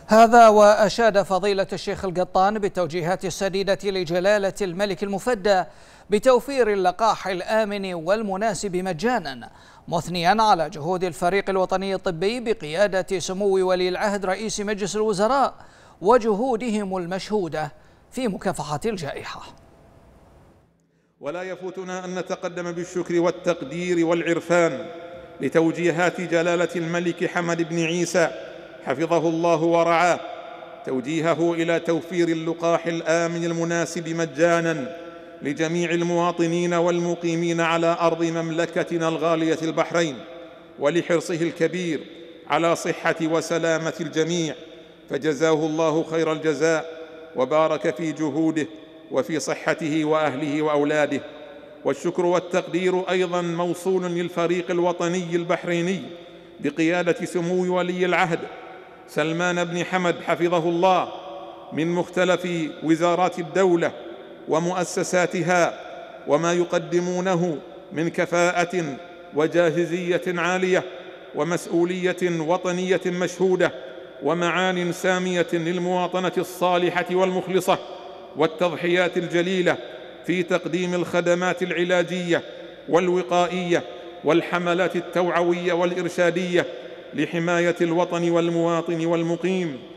هذا وأشاد فضيلة الشيخ القطان بالتوجيهات السديدة لجلالة الملك المفدى بتوفير اللقاح الآمن والمناسب مجانا، مثنيا على جهود الفريق الوطني الطبي بقيادة سمو ولي العهد رئيس مجلس الوزراء وجهودهم المشهودة في مكافحة الجائحة. ولا يفوتنا أن نتقدم بالشكر والتقدير والعرفان لتوجيهات جلالة الملك حمد بن عيسى حفظه الله ورعاه، توجيهه إلى توفير اللقاح الآمن المناسب مجانا لجميع المواطنين والمقيمين على أرض مملكتنا الغالية البحرين، ولحرصه الكبير على صحة وسلامة الجميع، فجزاه الله خير الجزاء وبارك في جهوده وفي صحته وأهله وأولاده. والشكر والتقدير أيضا موصول للفريق الوطني البحريني بقيادة سمو ولي العهد سلمان بن حمد حفظه الله، من مختلف وزارات الدولة ومؤسساتها، وما يقدمونه من كفاءة وجاهزية عالية ومسؤولية وطنية مشهودة ومعان سامية للمواطنة الصالحة والمخلصة، والتضحيات الجليلة في تقديم الخدمات العلاجية والوقائية والحملات التوعوية والإرشادية لحماية الوطن والمواطن والمقيم.